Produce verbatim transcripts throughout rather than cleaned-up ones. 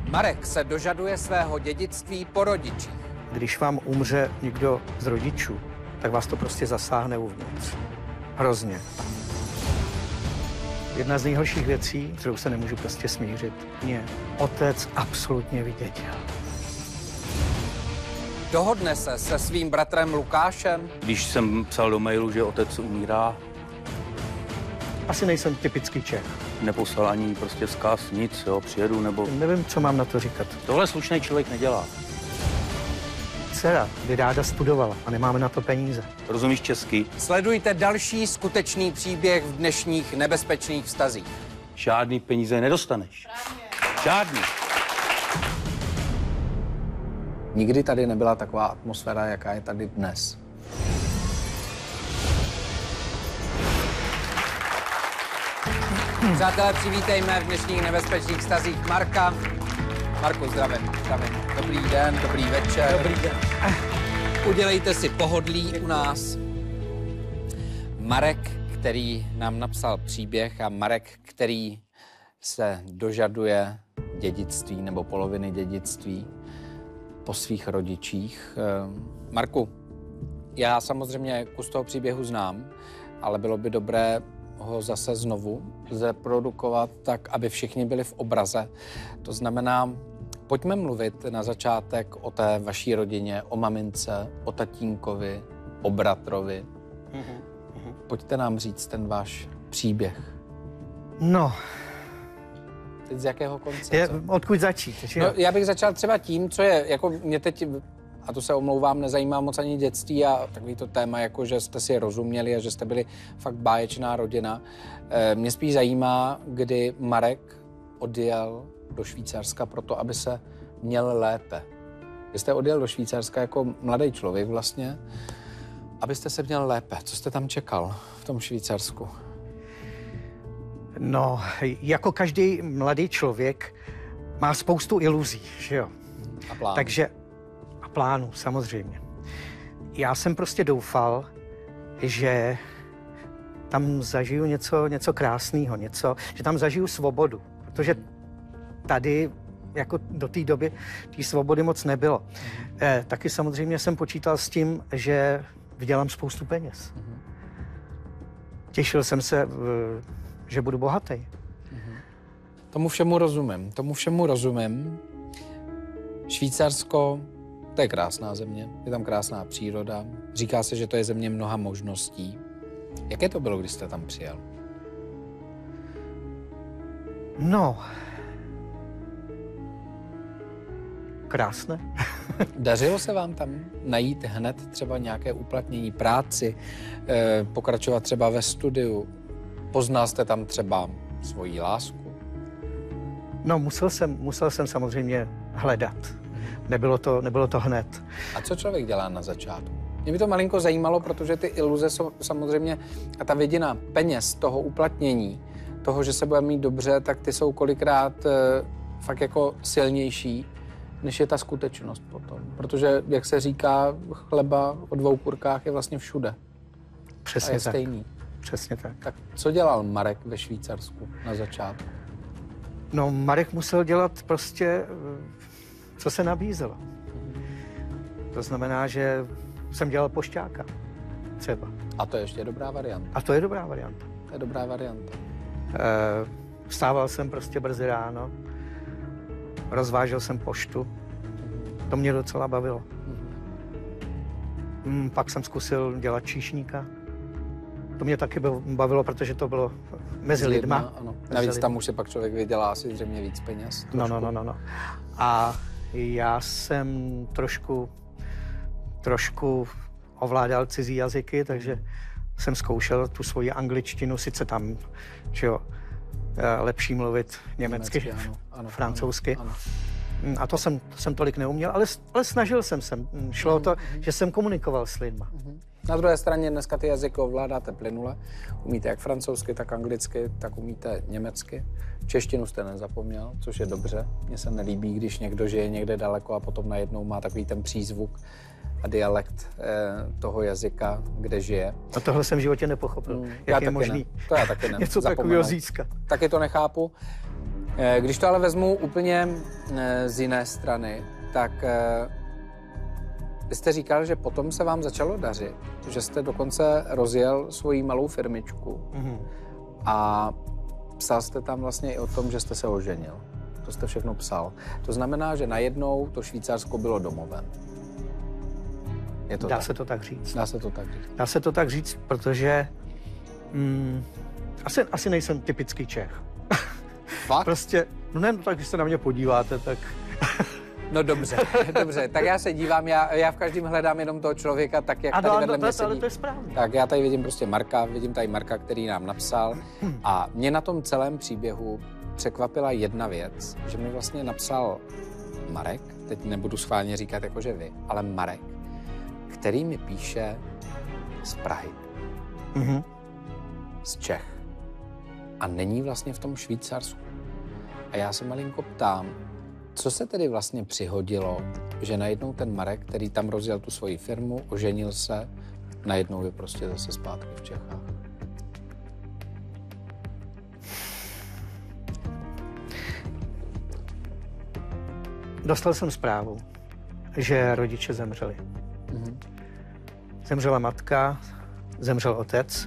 Marek se dožaduje svého dědictví po rodičích. Když vám umře někdo z rodičů, tak vás to prostě zasáhne uvnitř. Hrozně. Jedna z nejhorších věcí, kterou se nemůžu prostě smířit, mě otec absolutně vydědil. Dohodne se se svým bratrem Lukášem. Když jsem psal do mailu, že otec umírá, Asi nejsem typický Čech. neposlal ani prostě vzkaz, nic, jo, přijedu, nebo... Nevím, co mám na to říkat. Tohle slušný člověk nedělá. Dcera by ráda studovala a nemáme na to peníze. Rozumíš česky? Sledujte další skutečný příběh v dnešních nebezpečných vztazích. Žádný peníze nedostaneš. Žádný. Nikdy tady nebyla taková atmosféra, jaká je tady dnes. Přátelé, přivítejme v dnešních nebezpečných vztazích Marka. Marku, zdravím, zdravím. Dobrý den, dobrý večer. Dobrý den. Udělejte si pohodlí u nás. Marek, který nám napsal příběh, a Marek, který se dožaduje dědictví nebo poloviny dědictví po svých rodičích. Marku, já samozřejmě kus toho příběhu znám, ale bylo by dobré ho zase znovu zreprodukovat tak, aby všichni byli v obraze. To znamená, pojďme mluvit na začátek o té vaší rodině, o mamince, o tatínkovi, o bratrovi. Mm-hmm. Pojďte nám říct ten váš příběh. No. Teď z jakého konce? Je, odkud začít? No, já bych začal třeba tím, co je, jako mě teď, a to se omlouvám, nezajímá moc ani dětství a takový to téma, jako že jste si rozuměli a že jste byli fakt báječná rodina. E, mě spíš zajímá, kdy Marek odjel do Švýcarska proto, aby se měl lépe. Vy jste odjel do Švýcarska jako mladý člověk vlastně, abyste se měl lépe. Co jste tam čekal v tom Švýcarsku? No, jako každý mladý člověk má spoustu iluzí, že jo? A plánů. Takže, a plánů, samozřejmě. Já jsem prostě doufal, že tam zažiju něco, něco krásného, něco, že tam zažiju svobodu, protože tady jako do té doby té svobody moc nebylo. Mm. Eh, taky samozřejmě jsem počítal s tím, že vydělám spoustu peněz. Mm. Těšil jsem se, že budu bohatý. Mm. Tomu všemu rozumím, tomu všemu rozumím. Švýcarsko, to je krásná země, je tam krásná příroda. Říká se, že to je země mnoha možností. Jaké to bylo, když jste tam přijel? No, krásné. Dařilo se vám tam najít hned třeba nějaké uplatnění, práci, eh, pokračovat třeba ve studiu? Poznal jste tam třeba svoji lásku? No, musel jsem, musel jsem samozřejmě hledat. Nebylo to, nebylo to hned. A co člověk dělá na začátku? Mě by to malinko zajímalo, protože ty iluze jsou samozřejmě, a ta vidina peněz, toho uplatnění, toho, že se bude mít dobře, tak ty jsou kolikrát e, fakt jako silnější, než je ta skutečnost potom. Protože, jak se říká, chleba o dvou kurkách je vlastně všude. Přesně a je tak. stejný. Přesně tak. Tak co dělal Marek ve Švýcarsku na začátku? No, Marek musel dělat prostě, co se nabízelo. To znamená, že jsem dělal pošťáka třeba. A to je ještě dobrá varianta. A to je dobrá varianta. To je dobrá varianta. E, vstával jsem prostě brzy ráno, rozvážel jsem poštu. To mě docela bavilo. Mm, pak jsem zkusil dělat číšníka. To mě taky bavilo, protože to bylo mezi lidma. Lidma, ano. Mezi Navíc lidma. tam už se pak člověk vydělá asi zřejmě víc peněz. No, no, no, no, no. A já jsem trošku, trošku ovládal cizí jazyky, takže jsem zkoušel tu svoji angličtinu, sice tam, že jo, lepší mluvit německy, Německy, ano, ano, francouzsky. Ano, ano. A to jsem, to jsem tolik neuměl, ale, ale snažil jsem se. Šlo o to, že jsem komunikoval s lidma. Na druhé straně dneska ty jazyky ovládáte plynule. Umíte jak francouzsky, tak anglicky, tak umíte německy. Češtinu jste nezapomněl, což je dobře. Mně se nelíbí, když někdo žije někde daleko a potom najednou má takový ten přízvuk a dialekt eh, toho jazyka, kde žije. A tohle jsem v životě nepochopil. Hmm, Jak je možný ne. To já taky ne. něco takového získat. Taky to nechápu. Když to ale vezmu úplně z jiné strany, tak vy jste říkal, že potom se vám začalo dařit, že jste dokonce rozjel svoji malou firmičku mm-hmm. a psal jste tam vlastně i o tom, že jste se oženil. To jste všechno psal. To znamená, že najednou to Švýcarsko bylo domovem. Je to Dá tak? se to tak říct. Dá se to tak říct. Dá se to tak říct, protože mm, asi, asi nejsem typický Čech. Fakt? Prostě, no ne, no tak když se na mě podíváte, tak... No dobře, dobře, tak já se dívám, já, já v každém hledám jenom toho člověka, tak jak ano, tady vedle ano, mě to, ale sedí. to je správně. Tak já tady vidím prostě Marka, vidím tady Marka, který nám napsal a mě na tom celém příběhu překvapila jedna věc, že mi vlastně napsal Marek, teď nebudu schválně říkat jakože vy, ale Marek, který mi píše z Prahy, Mm-hmm. z Čech a není vlastně v tom Švýcarsku. A já se malinko ptám, co se tedy vlastně přihodilo, že najednou ten Marek, který tam rozjel tu svoji firmu, oženil se, najednou je prostě zase zpátky v Čechách. Dostal jsem zprávu, že rodiče zemřeli. Mhm. Zemřela matka, zemřel otec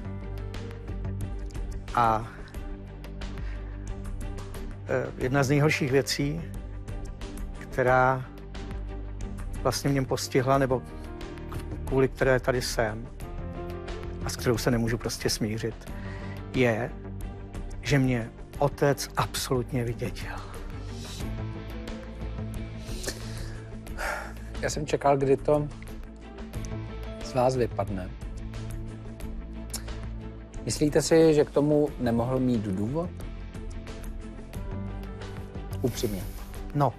a jedna z nejhorších věcí, která vlastně mě postihla, nebo kvůli které tady jsem a s kterou se nemůžu prostě smířit, je, že mě otec absolutně vydědil. Já jsem čekal, kdy to z vás vypadne. Myslíte si, že k tomu nemohl mít důvod? Upřímně. No.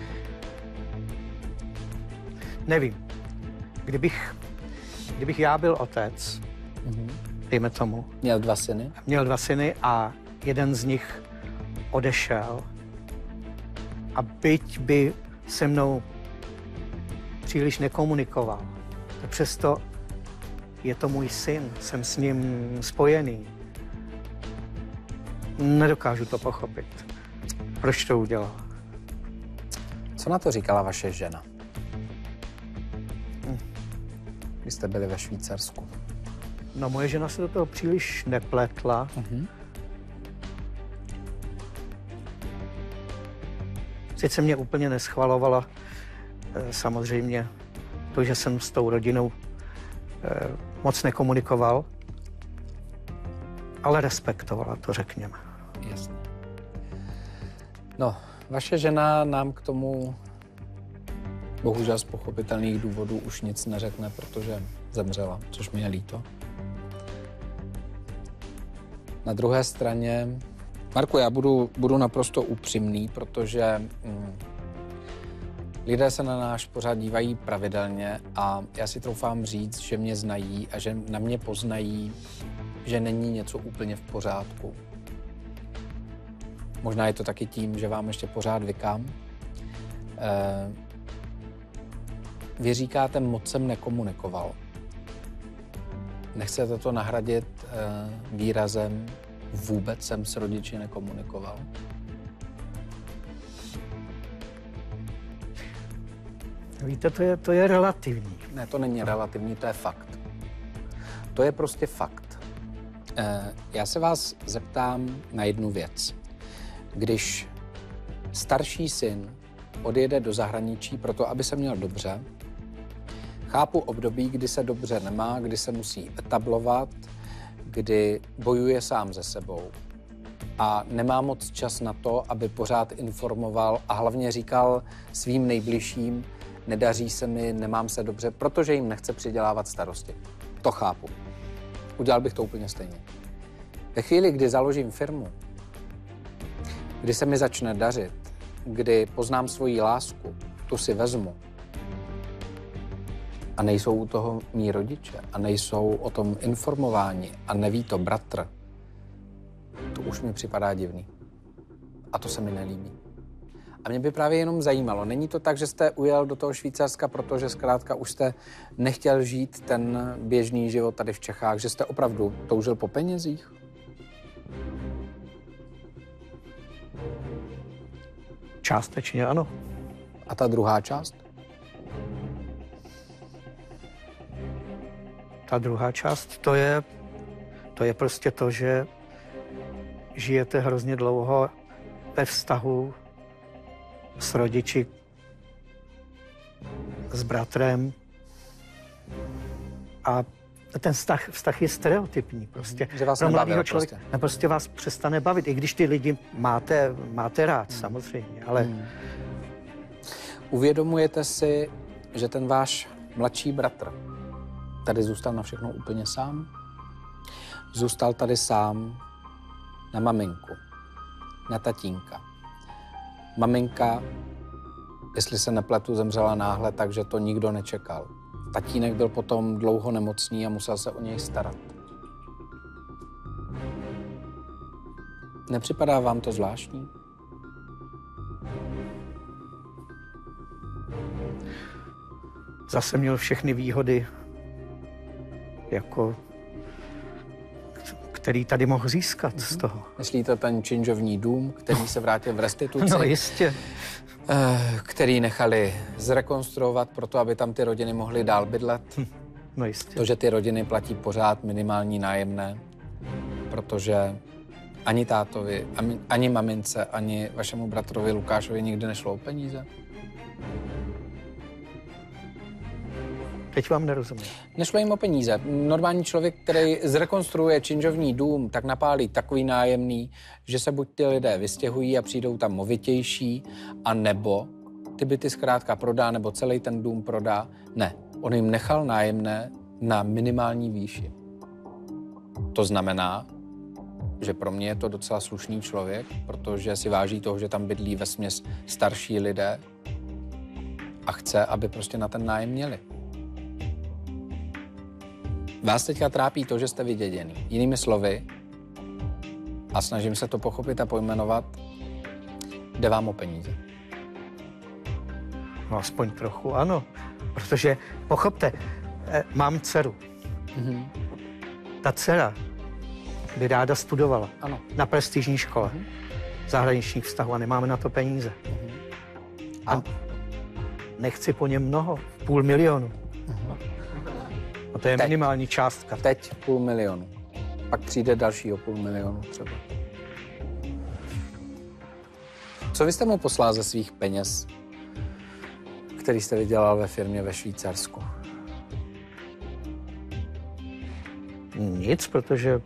Nevím. Kdybych, kdybych já byl otec, Mhm. dejme tomu, Měl dva syny? měl dva syny a jeden z nich odešel a byť by se mnou příliš nekomunikoval, tak přesto je to můj syn, jsem s ním spojený. Nedokážu to pochopit. Proč to udělal? Co na to říkala vaše žena? Hm. Když jste byli ve Švýcarsku. No, moje žena se do toho příliš nepletla. Mhm. Sice mě úplně neschvalovala eh, samozřejmě to, že jsem s tou rodinou eh, moc nekomunikoval, ale respektovala to, řekněme. Jasně. No, vaše žena nám k tomu bohužel z pochopitelných důvodů už nic neřekne, protože zemřela, což mi je líto. Na druhé straně, Marku, já budu, budu naprosto upřímný, protože hm, lidé se na náš pořád dívají pravidelně a já si troufám říct, že mě znají a že na mě poznají, že není něco úplně v pořádku. Možná je to taky tím, že vám ještě pořád vykám. Eh, vy říkáte, moc jsem nekomunikoval. Nechcete to nahradit eh, výrazem vůbec jsem s rodiči nekomunikoval? Víte, to je, to je relativní. Ne, to není relativní, to je fakt. To je prostě fakt. Eh, já se vás zeptám na jednu věc. Když starší syn odjede do zahraničí proto, aby se měl dobře, chápu období, kdy se dobře nemá, kdy se musí etablovat, kdy bojuje sám se sebou a nemá moc čas na to, aby pořád informoval a hlavně říkal svým nejbližším, nedaří se mi, nemám se dobře, protože jim nechce přidělávat starosti. To chápu. Udělal bych to úplně stejně. Ve chvíli, kdy založím firmu, kdy se mi začne dařit, kdy poznám svoji lásku, tu si vezmu a nejsou u toho mý rodiče a nejsou o tom informováni a neví to bratr, to už mi připadá divný. A to se mi nelíbí. A mě by právě jenom zajímalo, není to tak, že jste ujel do toho Švýcarska, protože zkrátka už jste nechtěl žít ten běžný život tady v Čechách, že jste opravdu toužil po penězích? Částečně ano. A ta druhá část? Ta druhá část, to je, to je prostě to, že žijete hrozně dlouho ve vztahu s rodiči, s bratrem a ten vztah, vztah je stereotypní prostě. Že vás pro nebavil mladého člověka prostě. prostě. prostě vás přestane bavit, i když ty lidi máte, máte rád, hmm. samozřejmě, ale... Hmm. Uvědomujete si, že ten váš mladší bratr tady zůstal na všechno úplně sám? Zůstal tady sám na maminku, na tatínka. Maminka, jestli se nepletu, zemřela náhle, takže to nikdo nečekal. Tatínek byl potom dlouho nemocný a musel se o něj starat. Nepřipadá vám to zvláštní? Zase měl všechny výhody, jako, který tady mohl získat mm-hmm. z toho. Myslíte ten činžovní dům, který se vrátil v restituci? No jistě. Který nechali zrekonstruovat proto, aby tam ty rodiny mohly dál bydlet. No jistě. To, že ty rodiny platí pořád minimální nájemné, protože ani tátovi, ani mamince, ani vašemu bratrovi Lukášovi nikdy nešlo o peníze. Teď vám nerozumím. Nešlo jim o peníze. Normální člověk, který zrekonstruuje činžovní dům, tak napálí takový nájemný, že se buď ty lidé vystěhují a přijdou tam movitější, a nebo ty byty zkrátka prodá, nebo celý ten dům prodá. Ne, on jim nechal nájemné na minimální výši. To znamená, že pro mě je to docela slušný člověk, protože si váží toho, že tam bydlí vesměs starší lidé a chce, aby prostě na ten nájem měli. Vás teďka trápí to, že jste vyděděný. Jinými slovy, a snažím se to pochopit a pojmenovat, jde vám o peníze. No aspoň trochu, ano. Protože, pochopte, eh, mám dceru. Mm-hmm. Ta dcera by ráda studovala. Ano. Na prestižní škole. Mm-hmm. Zahraničních vztahů a nemáme na to peníze. Mm-hmm. A? a nechci po něm mnoho, půl milionu. Mm-hmm. A to je teď. Minimální částka. Teď půl milionu. Pak přijde dalšího půl milionu třeba. Co vy jste mu poslal ze svých peněz, který jste vydělal ve firmě ve Švýcarsku? Nic, protože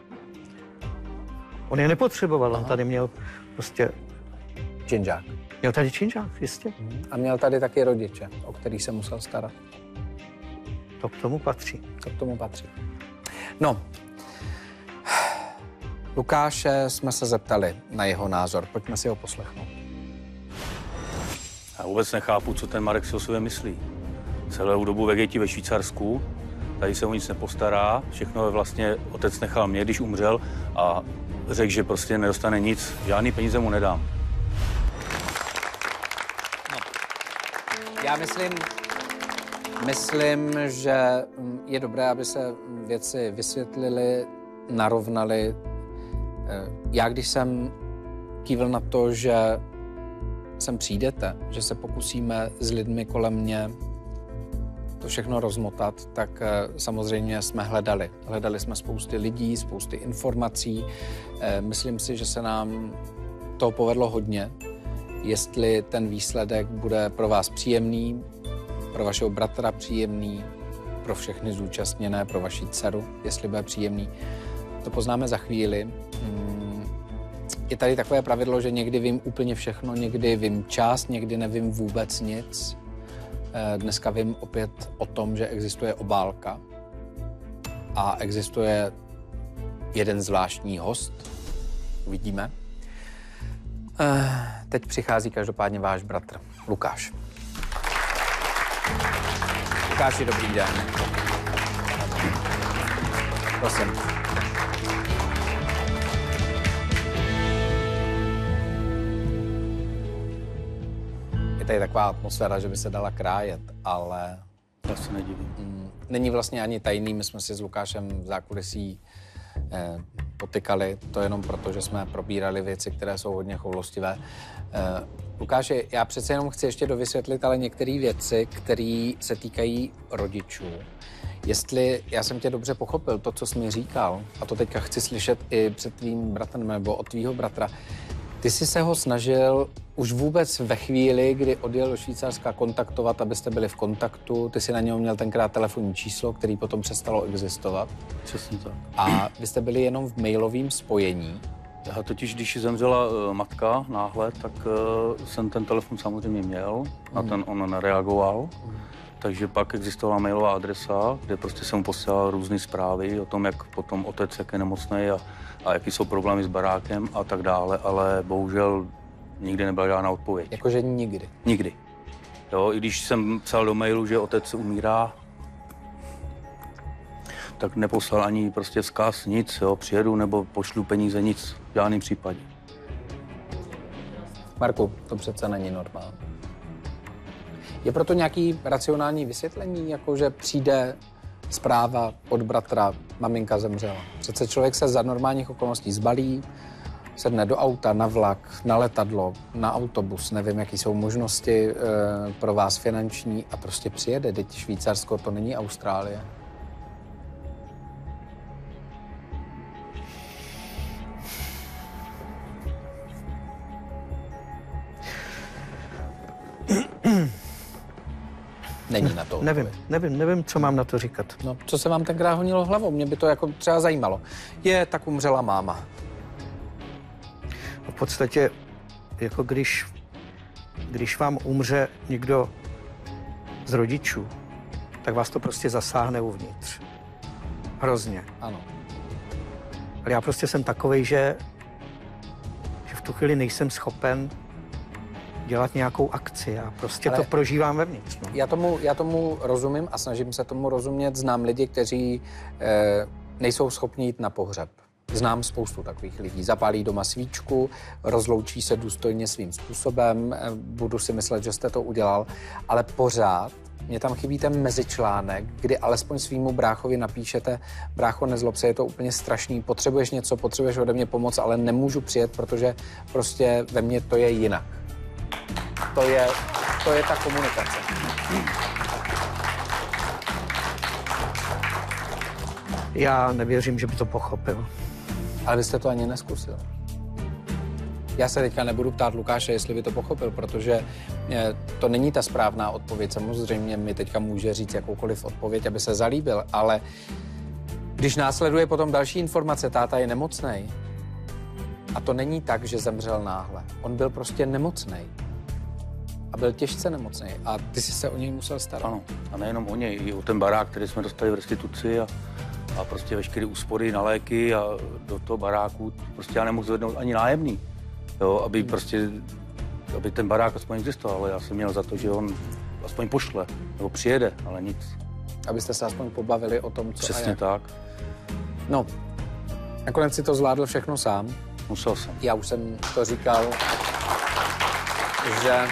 on je nepotřeboval. On tady měl prostě... Činžák. Měl tady činžák, jistě. A měl tady taky rodiče, o kterých se musel starat. To k tomu patří. To k tomu patří. No, Lukáše jsme se zeptali na jeho názor. Pojďme si ho poslechnout. Já vůbec nechápu, co ten Marek si o sobě myslí. Celou dobu vegetí ve Švýcarsku, tady se o nic nepostará, všechno vlastně otec nechal mě, když umřel, a řekl, že prostě nedostane nic, žádný peníze mu nedám. No. Já myslím, myslím, že je dobré, aby se věci vysvětlily, narovnaly. Já, když jsem kývil na to, že sem přijdete, že se pokusíme s lidmi kolem mě to všechno rozmotat, tak samozřejmě jsme hledali. Hledali jsme spousty lidí, spousty informací. Myslím si, že se nám toho povedlo hodně. Jestli ten výsledek bude pro vás příjemný, pro vašeho bratra příjemný, pro všechny zúčastněné, pro vaši dceru, jestli bude příjemný, to poznáme za chvíli. Je tady takové pravidlo, že někdy vím úplně všechno, někdy vím část, někdy nevím vůbec nic. Dneska vím opět o tom, že existuje obálka a existuje jeden zvláštní host. Uvidíme. Teď přichází každopádně váš bratr, Lukáš. Lukáši, dobrý den. Prosím. Je tady taková atmosféra, že by se dala krájet, ale... Já se nedivím. Není vlastně ani tajný, my jsme si s Lukášem v zákulisí eh, potykali, to jenom proto, že jsme probírali věci, které jsou hodně choulostivé. Uh, Lukáši, já přece jenom chci ještě dovysvětlit, ale některé věci, které se týkají rodičů. Jestli já jsem tě dobře pochopil, to, co jsi mi říkal, a to teďka chci slyšet i před tvým bratrem nebo od tvýho bratra, ty jsi se ho snažil už vůbec ve chvíli, kdy odjel do Švýcarska, kontaktovat, abyste byli v kontaktu. Ty jsi na něm měl tenkrát telefonní číslo, který potom přestalo existovat. Přesně tak. A vy jste byli jenom v mailovém spojení. Já totiž, když zemřela uh, matka náhle, tak uh, jsem ten telefon samozřejmě měl, na Hmm. ten on nereagoval. Hmm. Takže pak existovala mailová adresa, kde prostě jsem posílal různé zprávy o tom, jak potom otec, jak je nemocný a, a jaký jsou problémy s barákem a tak dále, ale bohužel nikdy nebyla žádná odpověď. Jakože nikdy. Nikdy. Jo, i když jsem psal do mailu, že otec umírá, tak neposlal ani prostě vzkaz, nic, jo, přijedu nebo pošlu peníze, nic, v žádném případě. Marku, to přece není normální. Je proto nějaký racionální vysvětlení, jako že přijde zpráva od bratra, maminka zemřela. Přece člověk se za normálních okolností zbalí, sedne do auta, na vlak, na letadlo, na autobus, nevím, jaký jsou možnosti e, pro vás finanční a prostě přijede. Teď Švýcarsko, to není Austrálie. Není na to. Nevím, nevím, nevím, co mám na to říkat. No, co se vám tenkrát honilo hlavou? Mě by to jako třeba zajímalo. Je, tak umřela máma. V podstatě, jako když, když vám umře někdo z rodičů, tak vás to prostě zasáhne uvnitř. Hrozně. Ano. Ale já prostě jsem takovej, že, že v tu chvíli nejsem schopen dělat nějakou akci. Já prostě Ale to prožívám vevnitř. No. Já tomu, já tomu rozumím a snažím se tomu rozumět. Znám lidi, kteří eh, nejsou schopni jít na pohřeb. Znám spoustu takových lidí. Zapálí doma svíčku, rozloučí se důstojně svým způsobem. Eh, budu si myslet, že jste to udělal, ale pořád mě tam chybí ten mezičlánek, kdy alespoň svýmu bráchovi napíšete: brácho, nezlob se, je to úplně strašný, potřebuješ něco, potřebuješ ode mě pomoc, ale nemůžu přijet, protože prostě ve mně to je jinak. To je, to je ta komunikace. Já nevěřím, že by to pochopil. Ale vy jste to ani neskusil. Já se teďka nebudu ptát Lukáše, jestli by to pochopil, protože to není ta správná odpověď. Samozřejmě mi teďka může říct jakoukoliv odpověď, aby se zalíbil, ale když následuje potom další informace, táta je nemocnej, a to není tak, že zemřel náhle. On byl prostě nemocnej. A byl těžce nemocný. A ty jsi se o něj musel starat. Ano. A nejenom o něj, i o ten barák, který jsme dostali v restituci a, a prostě veškeré úspory na léky a do toho baráku prostě já nemohl zvednout ani nájemný. Jo, aby hmm. prostě, aby ten barák aspoň existoval, ale já jsem měl za to, že on aspoň pošle, nebo přijede, ale nic. Abyste se aspoň pobavili o tom, co Přesně a jak. tak. No, nakonec si to zvládl všechno sám. Musel jsem. Já už jsem to říkal, že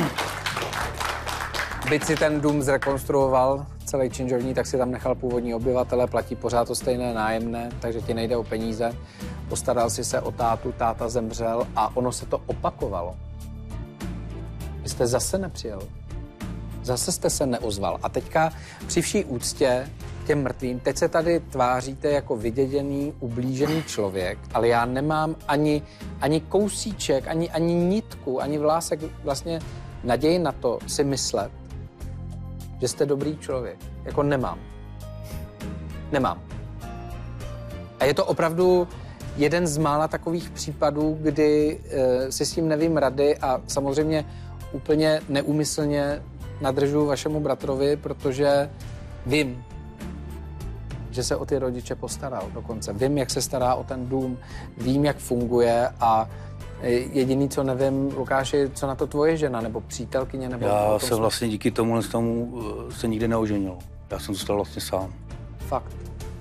byť si ten dům zrekonstruoval, celý činžovní, tak si tam nechal původní obyvatele, platí pořád to stejné nájemné, takže ti nejde o peníze. Postaral si se o tátu, táta zemřel a ono se to opakovalo. Vy jste zase nepřijel. Zase jste se neozval. A teďka při vší úctě těm mrtvým, teď se tady tváříte jako vyděděný, ublížený člověk, ale já nemám ani, ani kousíček, ani, ani nitku, ani vlásek vlastně naději na to si myslet, že jste dobrý člověk. Jako nemám. Nemám. A je to opravdu jeden z mála takových případů, kdy e, si s tím nevím rady a samozřejmě úplně neúmyslně nadržuji vašemu bratrovi, protože vím, že se o ty rodiče postaral dokonce. Vím, jak se stará o ten dům, vím, jak funguje a jediný, co nevím, Lukáši, co na to tvoje žena nebo přítelkyně? Nebo Já se vlastně díky tomu, tomu se nikdy neoženil. Já jsem zůstal vlastně sám. Fakt.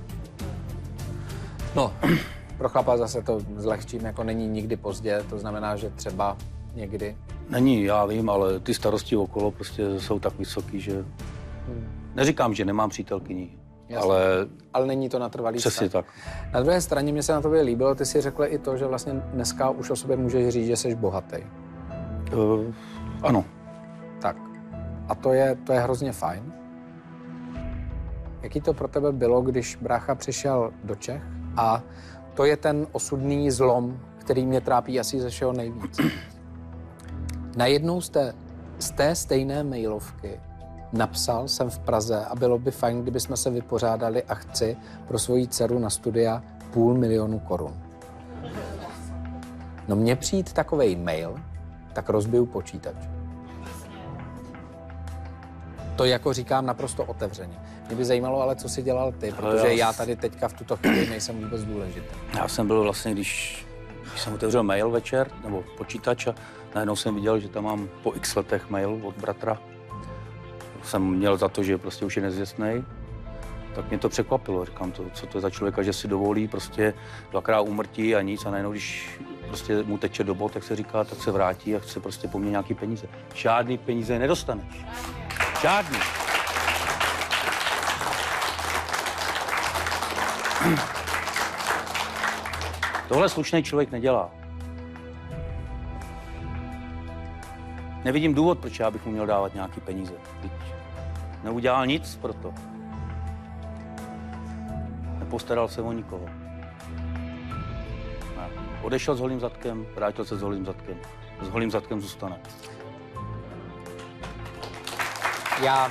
No, pro chlapa zase to zlehčím, jako není nikdy pozdě, to znamená, že třeba někdy. Není, já vím, ale ty starosti okolo prostě jsou tak vysoký, že... Hmm. Neříkám, že nemám přítelkyni, ale... Ale není to na trvalý Přesně vztah. tak. Na druhé straně mě se na tobě líbilo, ty si řekl i to, že vlastně dneska už o sobě můžeš říct, že jsi bohatý. Uh, ano. Tak. A to je, to je hrozně fajn. Jaký to pro tebe bylo, když brácha přišel do Čech? A to je ten osudný zlom, který mě trápí asi ze všeho nejvíc. Najednou jste z té stejné mailovky napsal, jsem v Praze a bylo by fajn, kdyby jsme se vypořádali a chci pro svoji dceru na studia půl milionu korun. No mně přijít takovej mail, tak rozbiju počítač. To jako říkám naprosto otevřeně. Mě by zajímalo, ale co jsi dělal ty, protože já tady teďka v tuto chvíli nejsem vůbec důležitý. Já jsem byl vlastně, když, když jsem otevřel mail večer, nebo počítač a najednou jsem viděl, že tam mám po x letech mail od bratra. Jsem měl za to, že prostě už je nezvěstnej. Tak mě to překvapilo. Říkám, to, co to je za člověka, že si dovolí prostě dvakrát úmrtí a nic a najednou, když prostě mu teče do bod, jak se říká, tak se vrátí a chce prostě po mně nějaký peníze. Žádný peníze nedostaneš. Žádný. Tohle slušný člověk nedělá. Nevidím důvod, proč já bych mu měl dávat nějaký peníze. Teď neudělal nic pro to. Nepostaral se o nikoho. Ne. Odešel s holým zadkem, vrátil se s holým zadkem. S holým zadkem zůstane. Já...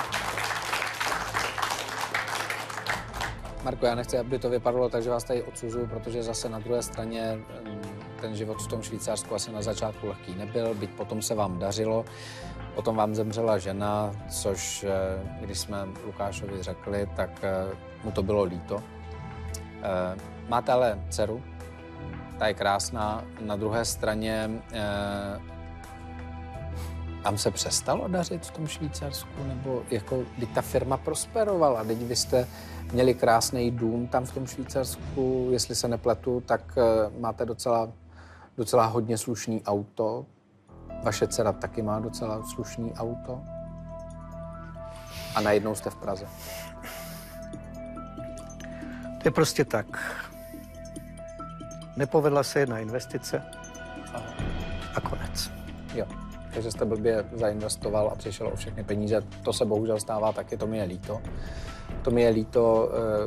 Marko, já nechci, aby to vypadalo tak, že vás tady odsuzuju, protože zase na druhé straně ten život v tom Švýcarsku asi na začátku lehký nebyl, byť potom se vám dařilo. Potom vám zemřela žena, což když jsme Lukášovi řekli, tak mu to bylo líto. Máte ale dceru, ta je krásná. Na druhé straně vám se přestalo dařit v tom Švýcarsku? Nebo jako, když ta firma prosperovala, teď vy jste měli krásný dům tam v tom Švýcarsku, jestli se nepletu, tak máte docela, docela hodně slušný auto. Vaše dcera taky má docela slušný auto. A najednou jste v Praze. To je prostě tak. Nepovedla se jedna investice a konec. Jo, takže jste blbě zainvestoval a přišel o všechny peníze. To se bohužel stává taky, to mi je líto. To mi je líto.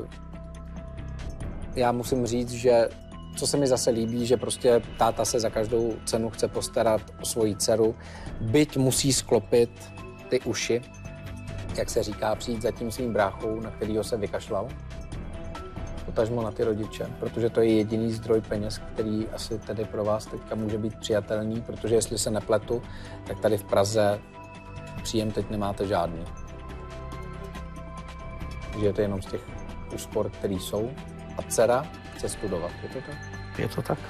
Já musím říct, že co se mi zase líbí, že prostě táta se za každou cenu chce postarat o svoji dceru, byť musí sklopit ty uši, jak se říká, přijít za tím svým bráchou, na kterýho se vykašlal. Potažmo na ty rodiče, protože to je jediný zdroj peněz, který asi tedy pro vás teďka může být přijatelný, protože jestli se nepletu, tak tady v Praze příjem teď nemáte žádný. Žijete jenom z těch úspor, které jsou. A dcera chce studovat, je to tak? Je to tak.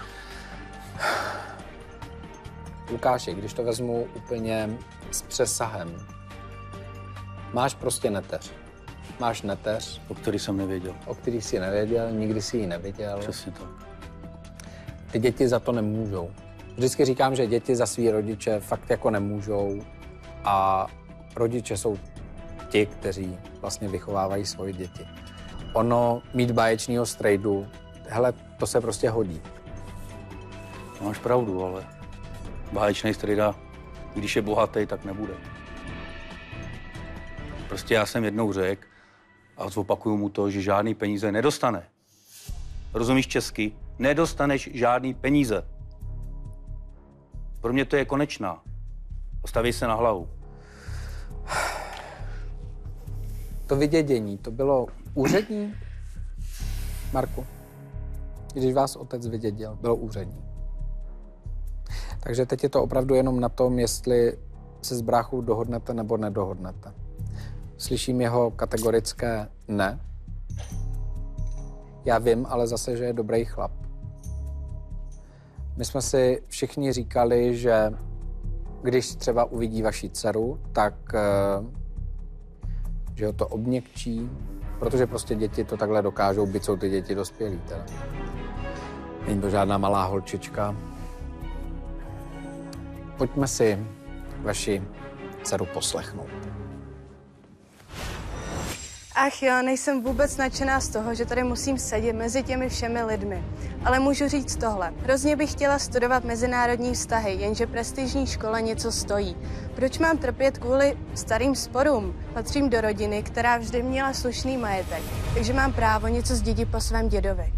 Lukáši, když to vezmu úplně s přesahem, máš prostě neteř. Máš neteř, O který jsem nevěděl. o který jsi nevěděl, nikdy jsi ji neviděl. Přesně tak. Ty děti za to nemůžou. Vždycky říkám, že děti za svý rodiče fakt jako nemůžou a rodiče jsou ti, kteří vlastně vychovávají svoje děti. Ono mít báječného strejdu, hele, to se prostě hodí. Máš pravdu, ale báječnej strejda, když je bohatý, tak nebude. Prostě já jsem jednou řekl a zopakuju mu to, že žádný peníze nedostane. Rozumíš česky? Nedostaneš žádný peníze. Pro mě to je konečná. Postaví se na hlavu. To vydědění, to bylo úřední, Marku? Když vás otec vyděděl, bylo úřední. Takže teď je to opravdu jenom na tom, jestli se s bráchou dohodnete nebo nedohodnete. Slyším jeho kategorické ne. Já vím, ale zase, že je dobrý chlap. My jsme si všichni říkali, že když třeba uvidí vaši dceru, tak že ho to obměkčí, protože prostě děti to takhle dokážou, byť jsou ty děti dospělí teda. Není to žádná malá holčička. Pojďme si vaši dceru poslechnout. Ach jo, nejsem vůbec nadšená z toho, že tady musím sedět mezi těmi všemi lidmi. Ale můžu říct tohle. Hrozně bych chtěla studovat mezinárodní vztahy, jenže prestižní škola něco stojí. Proč mám trpět kvůli starým sporům? Patřím do rodiny, která vždy měla slušný majetek, takže mám právo něco zdědit po svém dědovi.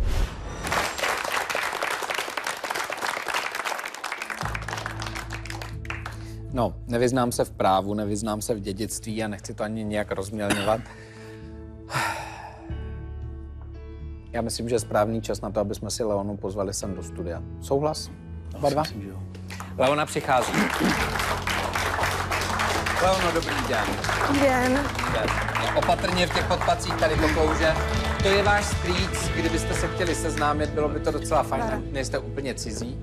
No, nevyznám se v právu, nevyznám se v dědictví a nechci to ani nějak rozmělňovat. Já myslím, že je správný čas na to, aby jsme si Leonu pozvali sem do studia. Souhlas? Oba dva? Myslím, že jo. Leona přichází. Leono, dobrý den. Dobrý den. Opatrně v těch podpacích tady po klouže. To je váš strýc, kdybyste se chtěli seznámit, bylo by to docela fajn, nejste úplně cizí.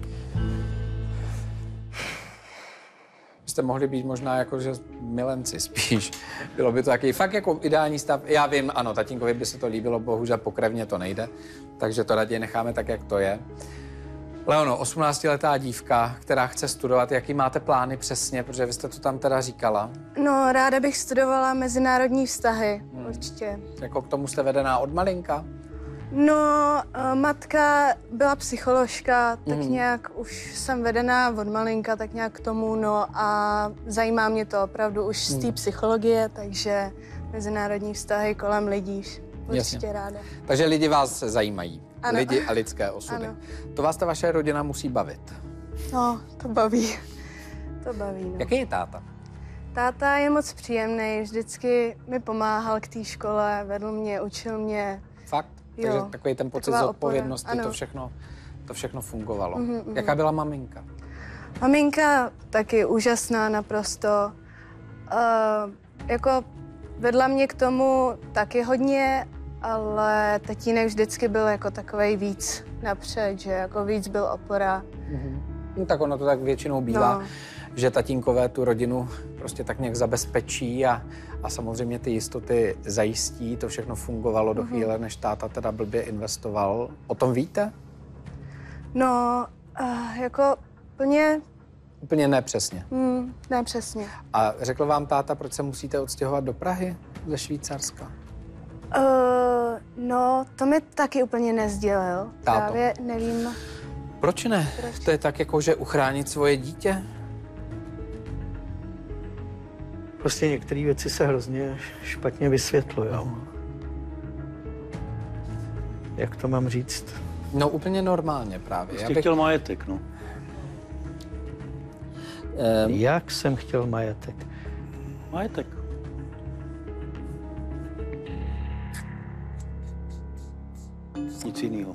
Byste mohli být možná jako, že milenci spíš. Bylo by to takový fakt jako ideální stav. Já vím, ano, tatínkovi by se to líbilo, bohužel pokrevně to nejde, takže to raději necháme tak, jak to je. Leono, osmnáctiletá dívka, která chce studovat, jaký máte plány přesně, protože vy jste to tam teda říkala. No, ráda bych studovala mezinárodní vztahy, hmm. určitě. Jako k tomu jste vedená od malinka? No, matka byla psycholožka, tak mm. nějak už jsem vedená od malinka, tak nějak k tomu, no a zajímá mě to opravdu už z té mm. psychologie, takže mezinárodní vztahy kolem lidí, určitě Jasně. ráda. Takže lidi vás zajímají, ano. lidi a lidské osudy. Ano. To vás ta vaše rodina musí bavit. No, to baví, to baví, no. Jaký je táta? Táta je moc příjemný, vždycky mi pomáhal k té škole, vedl mě, učil mě. Fakt? Takže Jo, takový ten pocit zodpovědnosti, to všechno, to všechno fungovalo. Mm-hmm, mm-hmm. Jaká byla maminka? Maminka taky úžasná naprosto. Uh, jako vedla mě k tomu taky hodně, ale tatínek vždycky byl jako takovej víc napřed, že jako víc byl opora. Mm-hmm. No tak ono to tak většinou bývá, no. že tatínkové tu rodinu prostě tak nějak zabezpečí a, a samozřejmě ty jistoty zajistí. To všechno fungovalo do chvíle, než táta teda blbě investoval. O tom víte? No, uh, jako plně... Úplně nepřesně. Mm, ne přesně. A řekl vám táta, proč se musíte odstěhovat do Prahy ze Švýcarska? Uh, no, to mi taky úplně nezdělil. Táto. Právě nevím. Proč ne? Proč? To je tak jako, že uchránit svoje dítě? Prostě některé věci se hrozně špatně vysvětlují. Jak to mám říct? No úplně normálně právě. Prostě Já bych... chtěl majetek, no. Um... Jak jsem chtěl majetek? Majetek. Nic jiného.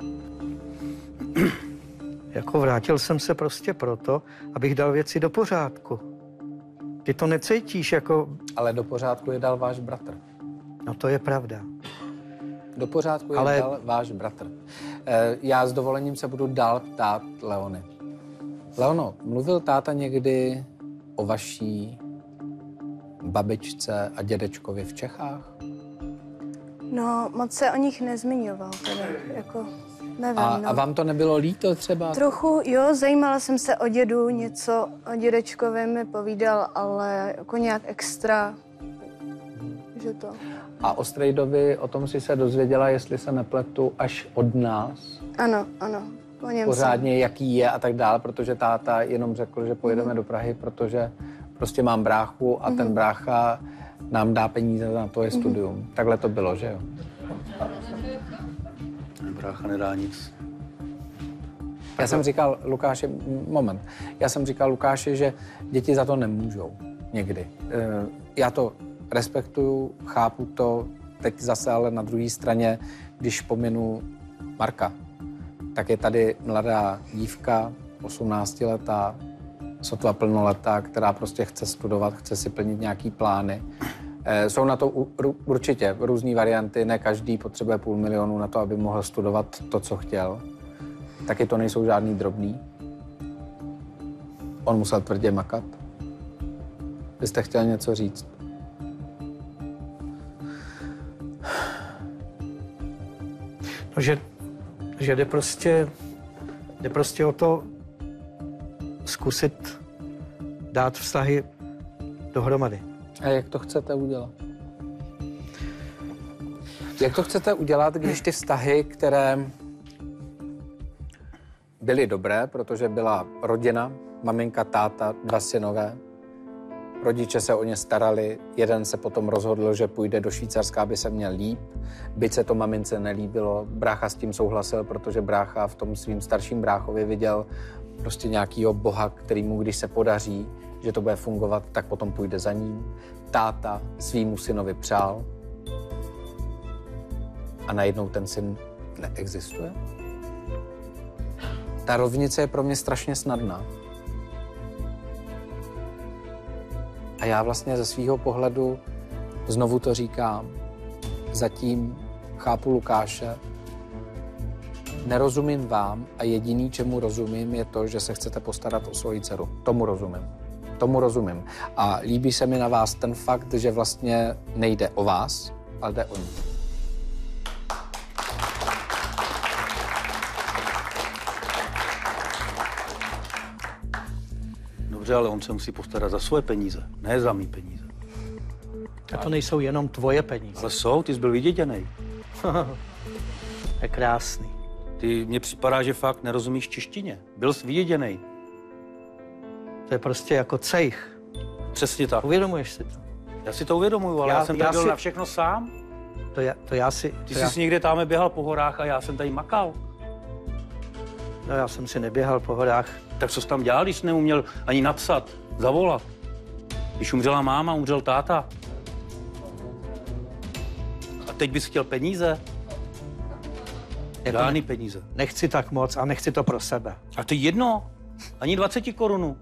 Jako vrátil jsem se prostě proto, abych dal věci do pořádku. Ty to necítíš jako... Ale do pořádku je dal váš bratr. No to je pravda. Do pořádku je Ale... dal váš bratr. E, já s dovolením se budu dál ptát Leony. Leono, mluvil táta někdy o vaší babičce a dědečkovi v Čechách? No, moc se o nich nezmiňoval teda, jako... Nevím, a, no. a vám to nebylo líto třeba? Trochu, jo, zajímala jsem se o dědu, něco o dědečkovi mi povídal, ale jako nějak extra, že to... A o Strejdovi, o tom si se dozvěděla, jestli se nepletu, až od nás? Ano, ano, o něm Pořádně, jsem. jaký je a tak dál, protože táta jenom řekl, že pojedeme mm. do Prahy, protože prostě mám bráchu a mm. ten brácha nám dá peníze na to je studium. Mm. Takhle to bylo, že jo? Brácha nedá nic. Já jsem říkal Lukáši, moment, já jsem říkal Lukáši, že děti za to nemůžou někdy. Já to respektuju, chápu to, teď zase ale na druhé straně, když pominu Marka, tak je tady mladá dívka, osmnáctiletá, sotva plnoletá, která prostě chce studovat, chce si plnit nějaký plány. Jsou na to určitě různé varianty, ne každý potřebuje půl milionu na to, aby mohl studovat to, co chtěl. Taky to nejsou žádný drobný. On musel tvrdě makat. Vy jste chtěl něco říct? No, že, že jde prostě, jde prostě o to zkusit dát vztahy dohromady. A jak to chcete udělat? Jak to chcete udělat, když ty vztahy, které byly dobré, protože byla rodina, maminka, táta, dva synové, rodiče se o ně starali, jeden se potom rozhodl, že půjde do Švýcarska, aby se měl líp, byť se to mamince nelíbilo, brácha s tím souhlasil, protože brácha v tom svým starším bráchovi viděl prostě nějakýho boha, kterýmu, když se podaří, že to bude fungovat, tak potom půjde za ním. Táta svýmu synovi přál a najednou ten syn neexistuje. Ta rovnice je pro mě strašně snadná. A já vlastně ze svého pohledu, znovu to říkám, zatím chápu Lukáše, nerozumím vám a jediný, čemu rozumím, je to, že se chcete postarat o svoji dceru. Tomu rozumím. Tomu rozumím. A líbí se mi na vás ten fakt, že vlastně nejde o vás, ale jde o ní. Dobře, ale on se musí postarat za svoje peníze, ne za mý peníze. A to nejsou jenom tvoje peníze. Ale jsou, ty jsi byl vyděděnej. Je krásný. Ty, mně připadá, že fakt nerozumíš češtině. Byl jsi vyděděnej. To je prostě jako cejch. Přesně tak. Uvědomuješ si to? Já si to uvědomuju, ale já, Já- já jsem já tady byl si- na všechno sám. To já, to já si... Ty to já, jsi někde tam běhal po horách a já jsem tady makal. no, já jsem si neběhal po horách. Tak co jsi tam dělal, když jsi neuměl ani napsat, zavolat? Když umřela máma, umřel táta. A teď bys chtěl peníze? Jako Žádný peníze. Nechci tak moc a nechci to pro sebe. A to je jedno. Ani dvacet korunů.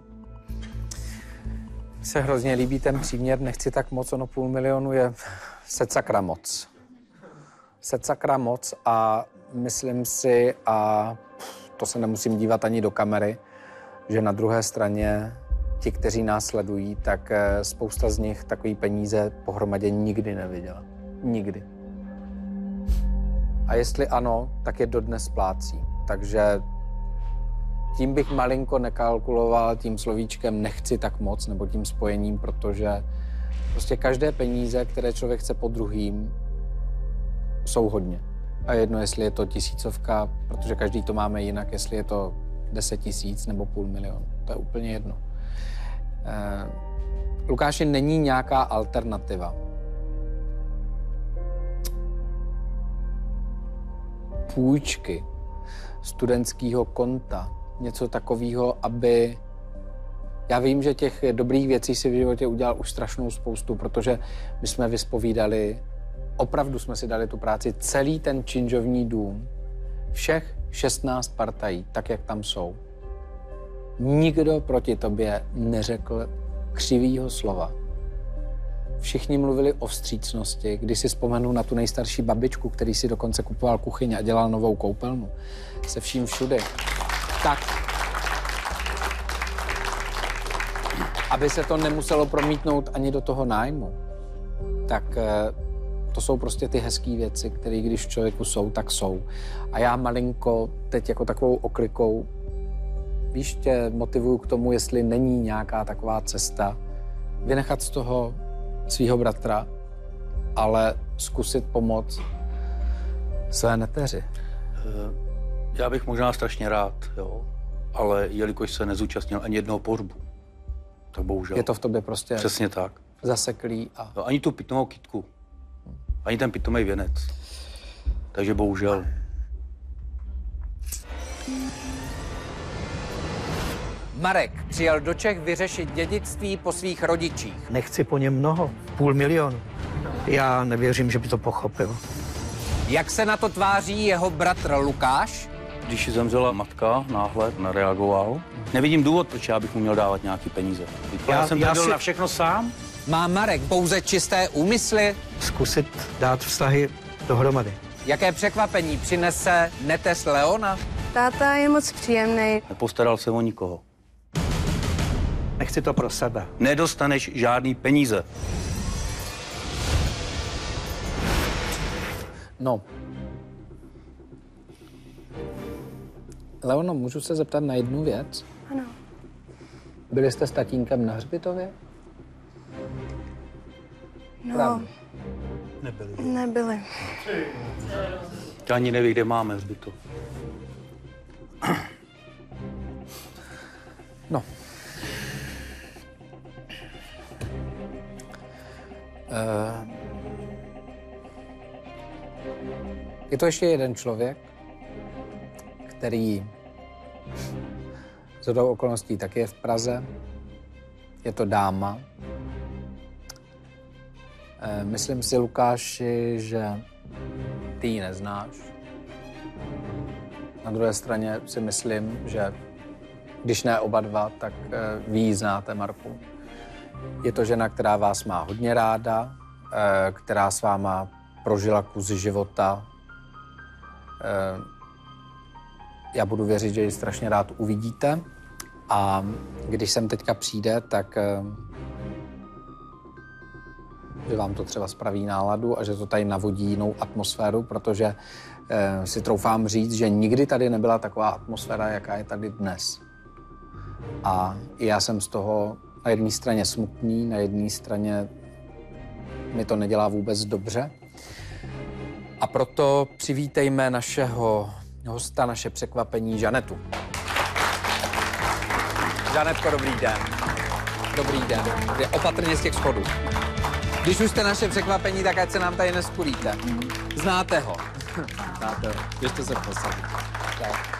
Se hrozně líbí ten příměr, nechci tak moc, ono půl milionu je secakra moc. Secakra moc a myslím si, a to se nemusím dívat ani do kamery, že na druhé straně ti, kteří nás sledují, tak spousta z nich takový peníze pohromadě nikdy neviděla. Nikdy. A jestli ano, tak je dodnes splácí. Takže tím bych malinko nekalkuloval tím slovíčkem nechci tak moc, nebo tím spojením, protože prostě každé peníze, které člověk chce po druhým, jsou hodně. A jedno, jestli je to tisícovka, protože každý to máme jinak, jestli je to deset tisíc nebo půl milionu. To je úplně jedno. Eh, Lukáši, není nějaká alternativa. Půjčky, studentského konta, něco takového, aby... Já vím, že těch dobrých věcí si v životě udělal už strašnou spoustu, protože my jsme vyspovídali, opravdu jsme si dali tu práci, celý ten činžovní dům, všech šestnáct partají, tak jak tam jsou. Nikdo proti tobě neřekl křivýho slova. Všichni mluvili o vstřícnosti, když si vzpomenu na tu nejstarší babičku, který si dokonce kupoval kuchyň a dělal novou koupelnu. Se vším všude. Tak, aby se to nemuselo promítnout ani do toho nájmu, tak to jsou prostě ty hezké věci, které když v člověku jsou, tak jsou. A já malinko teď jako takovou oklikou, víš, tě motivuju k tomu, jestli není nějaká taková cesta, vynechat z toho svýho bratra, ale zkusit pomoct své neteři. Já bych možná strašně rád, jo, ale jelikož se nezúčastnil ani jednoho pohřbu, tak bohužel. Je to v tobě prostě Přesně tak. zaseklý a... No, ani tu pitomou kytku, ani ten pitomý věnec. Takže bohužel. Marek přijel do Čech vyřešit dědictví po svých rodičích. Nechci po něm mnoho, půl milionu. Já nevěřím, že by to pochopil. Jak se na to tváří jeho bratr Lukáš? Když zemřela matka, náhle nereagoval. Nevidím důvod, proč já bych mu měl dávat nějaký peníze. Já, já jsem já tady byl si- na všechno sám. Má Marek pouze čisté úmysly? Zkusit dát vztahy dohromady. Jaké překvapení přinese netes Leona? Táta je moc příjemný. Nepostaral se o nikoho. Nechci to pro sebe. Nedostaneš žádný peníze. No. Leono, můžu se zeptat na jednu věc? Ano. Byli jste s tatínkem na hřbitově? No, Pravda. nebyli. Nebyli. Já ani neví, kde máme hřbitov. No. Uh, je to ještě jeden člověk, který shodou okolností taky je v Praze. Je to dáma. Uh, myslím si, Lukáši, že ty ji neznáš. Na druhé straně si myslím, že když ne oba dva, tak uh, vy ji znáte, Marku. Je to žena, která vás má hodně ráda, eh, která s váma prožila kus života. Eh, já budu věřit, že ji strašně rád uvidíte. A když sem teďka přijde, tak eh, že vám to třeba spraví náladu a že to tady navodí jinou atmosféru, protože eh, si troufám říct, že nikdy tady nebyla taková atmosféra, jaká je tady dnes. A já jsem z toho na jedné straně smutný, na jedné straně mi to nedělá vůbec dobře. A proto přivítejme našeho hosta, naše překvapení, Žanetu. Žanetko, dobrý den. Dobrý den. Opatrně z těch schodů. Když už jste naše překvapení, tak ať se nám tady neskulíte. Znáte ho. Znáte ho. Běžte se posadit. Tak.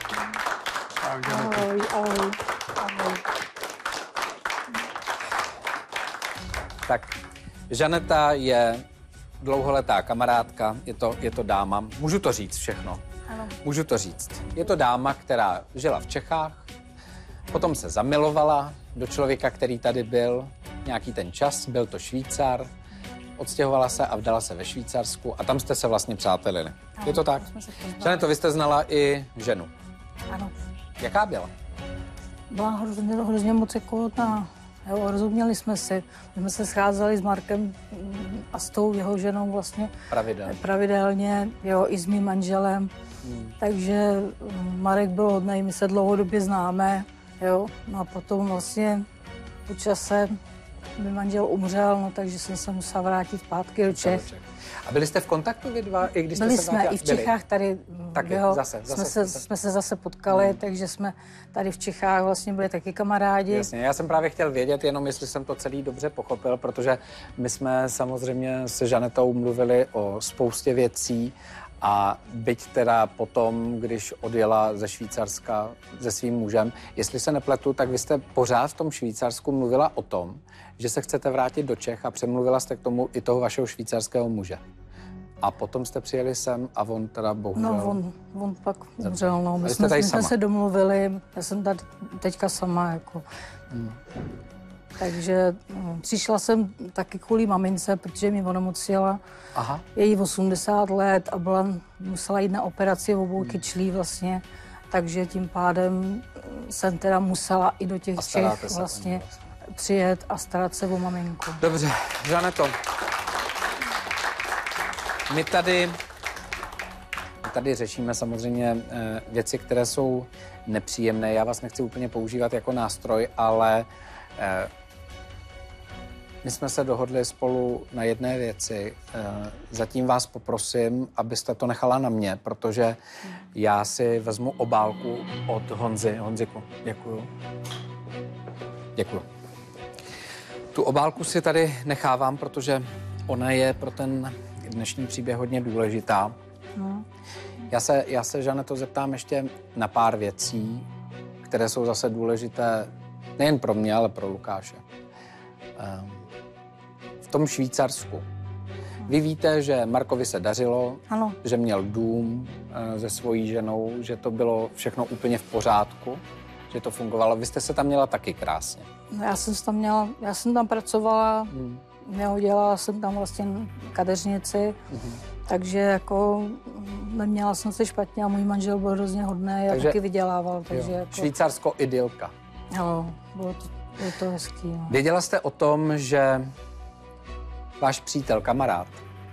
Ahoj, ahoj, ahoj. Tak, Žaneta je dlouholetá kamarádka, je to, je to dáma, můžu to říct všechno, Ano. můžu to říct. Je to dáma, která žila v Čechách, potom se zamilovala do člověka, který tady byl nějaký ten čas, byl to Švýcar, odstěhovala se a vdala se ve Švýcarsku a tam jste se vlastně přátelili. Ano, Je to tak? Žaneto, vy jste znala i ženu. Ano. Jaká byla? Byla hrozně, hrozně moc jako ta, jo, rozuměli jsme si. My jsme se scházeli s Markem a s tou jeho ženou vlastně Pravidelně. pravidelně, jo, i s mým manželem. Hmm. Takže Marek byl hodnej, my se dlouhodobě známe, jo. No a potom vlastně po čase mi manžel umřel, no, takže jsem se musela vrátit zpátky do Čech. A byli jste v kontaktu vy dva, i když jste Byli se jsme vrátila? i v Čechách tady, Taky, jo, zase, zase jsme, se, zase. jsme se zase potkali, hmm. takže jsme tady v Čechách vlastně byli taky kamarádi. Jasně, já jsem právě chtěl vědět, jenom jestli jsem to celý dobře pochopil, protože my jsme samozřejmě se Žanetou mluvili o spoustě věcí a byť teda potom, když odjela ze Švýcarska se svým mužem, jestli se nepletu, tak vy jste pořád v tom Švýcarsku mluvila o tom, že se chcete vrátit do Čech a přemluvila jste k tomu i toho vašeho švýcarského muže. A potom jste přijeli sem a on teda bohužel... No, on, on pak umřel, no. My jste jsme, tady my jsme sama. se domluvili, já jsem tady teďka sama, jako. Hmm. Takže no, přišla jsem taky kvůli mamince, protože mi onemocněla. Aha. Je jí osmdesát let a byla, musela jít na operaci obou Hmm. kyčlí vlastně. Takže tím pádem jsem teda musela i do těch Čech vlastně přijet a starat se o maminku. Dobře, Žaneto. My tady, my tady řešíme samozřejmě eh, věci, které jsou nepříjemné. Já vás nechci úplně používat jako nástroj, ale eh, my jsme se dohodli spolu na jedné věci. Eh, zatím vás poprosím, abyste to nechala na mě, protože já si vezmu obálku od Honzy. Honziku, děkuju. Děkuju. Tu obálku si tady nechávám, protože ona je pro ten dnešní příběh hodně důležitá. No. Já se, já se, Žaneto, zeptám ještě na pár věcí, které jsou zase důležité nejen pro mě, ale pro Lukáše. V tom Švýcarsku. Vy víte, že Markovi se dařilo, Ano. že měl dům se svojí ženou, že to bylo všechno úplně v pořádku, že to fungovalo. Vy jste se tam měla taky krásně. No, já jsem tam měla, já jsem tam pracovala, Hmm. jo, dělala jsem tam vlastně kadeřnici, Hmm. takže jako neměla jsem se špatně a můj manžel byl hrozně hodný a Takže- taky vydělával, takže jako, Švýcarsko idylka. jo, bylo to, bylo to hezký. No. Věděla jste o tom, že váš přítel, kamarád,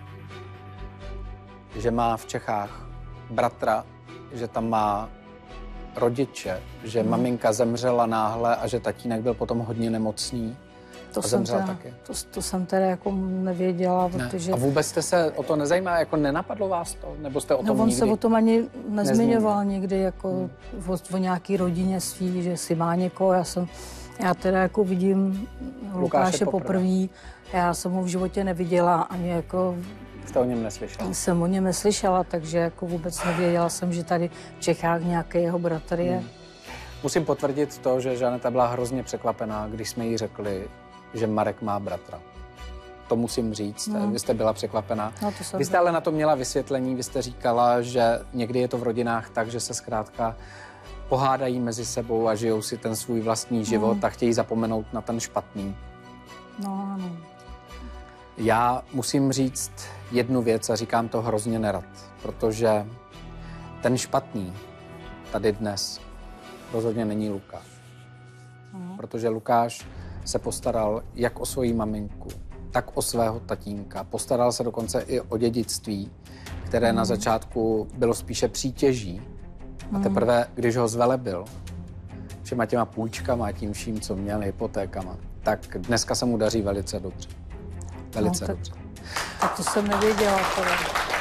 že má v Čechách bratra, že tam má rodiče, že Hmm. maminka zemřela náhle a že tatínek byl potom hodně nemocný To a jsem, zemřel teda, taky. to, to jsem teda jako nevěděla, Ne. protože... A vůbec jste se o to nezajímá, jako nenapadlo vás to? Nebo jste o tom No, on nikdy... se o tom ani nezmiňoval nezmínil. nikdy, jako Hmm. o, o nějaký rodině svý, že si má někoho. Já jsem, já teda jako vidím Lukáše poprvé. poprvé. Já jsem ho v životě neviděla, ani jako Jste o něm neslyšel? jsem o něm neslyšela, takže jako vůbec nevěděla jsem, že tady v Čechách nějaký jeho bratr je. Hmm. Musím potvrdit to, že Žaneta byla hrozně překvapená, když jsme jí řekli, že Marek má bratra. To musím říct, Hmm. vy jste byla překvapená. No, to jsem Vy jste ale na to měla vysvětlení, vy jste říkala, že někdy je to v rodinách tak, že se zkrátka pohádají mezi sebou a žijou si ten svůj vlastní život Hmm. a chtějí zapomenout na ten špatný. No, ano. Já musím říct jednu věc a říkám to hrozně nerad, protože ten špatný tady dnes rozhodně není Lukáš. Ano. Protože Lukáš se postaral jak o svoji maminku, tak o svého tatínka. Postaral se dokonce i o dědictví, které na začátku bylo spíše přítěží. A teprve, když ho zvelebil všema těma půjčkama a tím vším, co měl, hypotékama, tak dneska se mu daří velice dobře. Velice No, tak- dobře. Tak to jsem nevěděla. Teda.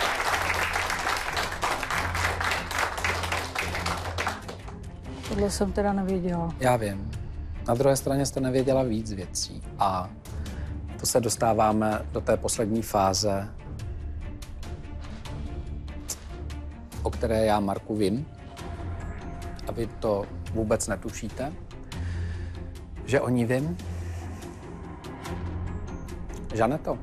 Tohle jsem teda nevěděla. Já vím. Na druhé straně jste nevěděla víc věcí. A to se dostáváme do té poslední fáze, o které já, Marku, vím. A vy to vůbec netušíte, že o ní vím. Žaneto.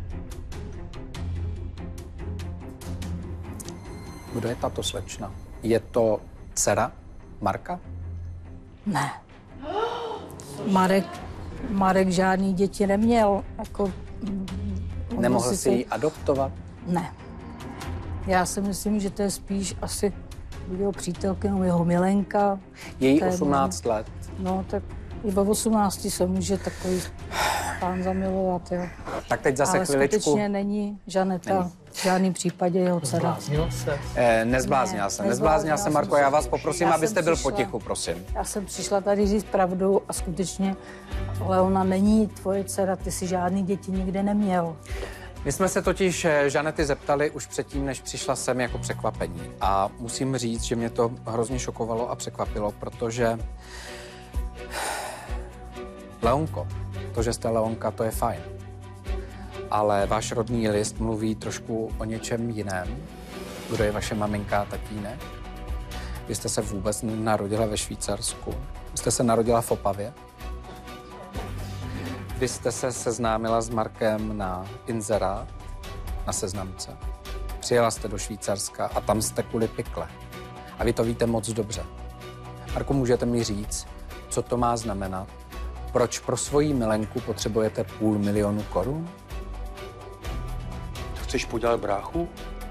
Kdo je tato slečna? Je to dcera Marka? Ne. Marek, Marek žádný děti neměl. Jako, mm, on Nemohl byl si sice- ji adoptovat? Ne. Já si myslím, že to je spíš asi jeho přítelky nebo jeho milenka. Je jí To je osmnáct let. No, tak i ve osmnácti se může takový pán zamilovat, jo. Tak teď zase Ale chviličku. skutečně není Žaneta Není. v žádném případě jeho dcera. Zbláznil se. Eh, nezbláznila Ne, se, nezbláznila nezbláznila se, jsem Marko, se. já vás poprosím, Já jsem abyste byl přišla- potichu, prosím. Já jsem přišla tady říct pravdu a skutečně Leona není tvoje dcera, ty si žádný děti nikde neměl. My jsme se totiž eh, Žanety zeptali už předtím, než přišla sem jako překvapení. A musím říct, že mě to hrozně šokovalo a překvapilo, protože Leonko, to, že jste Leonka, to je fajn. Ale váš rodný list mluví trošku o něčem jiném. Kdo je vaše maminka a tatínek? Vy jste se vůbec narodila ve Švýcarsku. Vy jste se narodila v Opavě. Vy jste se seznámila s Markem na inzerát, na seznamce. Přijela jste do Švýcarska a tam jste kvůli pikle. A vy to víte moc dobře. Marku, můžete mi říct, co to má znamenat? Proč pro svoji milenku potřebujete půl milionu korun? Chceš podělat bráchu?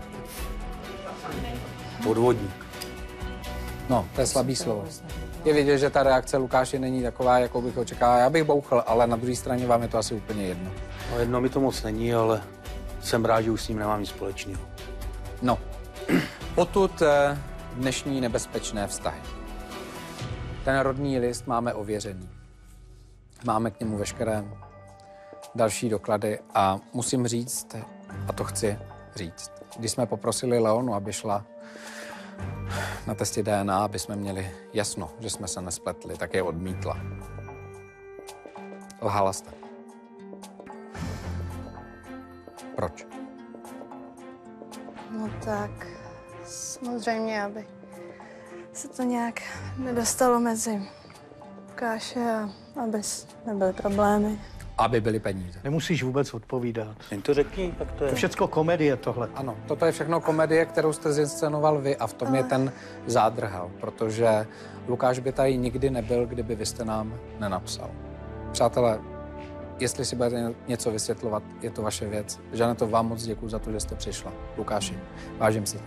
Podvodník. No, to je slabý slovo. Je vidět, že ta reakce Lukáše není taková, jakou bych očekával. Já bych bouchl, ale na druhé straně vám je to asi úplně jedno. No, jedno mi to moc není, ale jsem rád, že už s ním nemám nic společného. No, potud eh, dnešní nebezpečné vztahy. Ten rodný list máme ověřený. Máme k němu veškeré další doklady a musím říct, a to chci říct, když jsme poprosili Leonu, aby šla na testy D N A, aby jsme měli jasno, že jsme se nespletli, tak je odmítla. Lhala jste. Proč? No tak, samozřejmě, aby se to nějak nedostalo mezi Lukáše a aby nebyly problémy. Aby byly peníze. Nemusíš vůbec odpovídat. Jen to řekni, tak to To je. je všecko komedie tohle. Ano, toto je všechno komedie, kterou jste zinscenoval vy a v tom je ten zádrhel, protože Lukáš by tady nikdy nebyl, kdyby vy jste nám nenapsal. Přátelé, jestli si budete něco vysvětlovat, je to vaše věc. Žaneto, vám moc děkuju za to, že jste přišla. Lukáši, vážím si.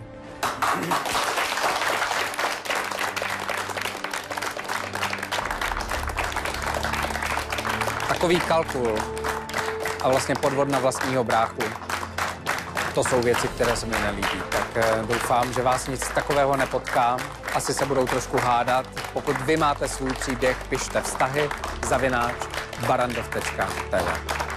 Takový kalkul a vlastně podvod na vlastního bráchu to jsou věci, které se mi nelíbí. Tak eh, doufám, že vás nic takového nepotkám. Asi se budou trošku hádat. Pokud vy máte svůj příběh, pište vztahy zavináč barandov tečka t v.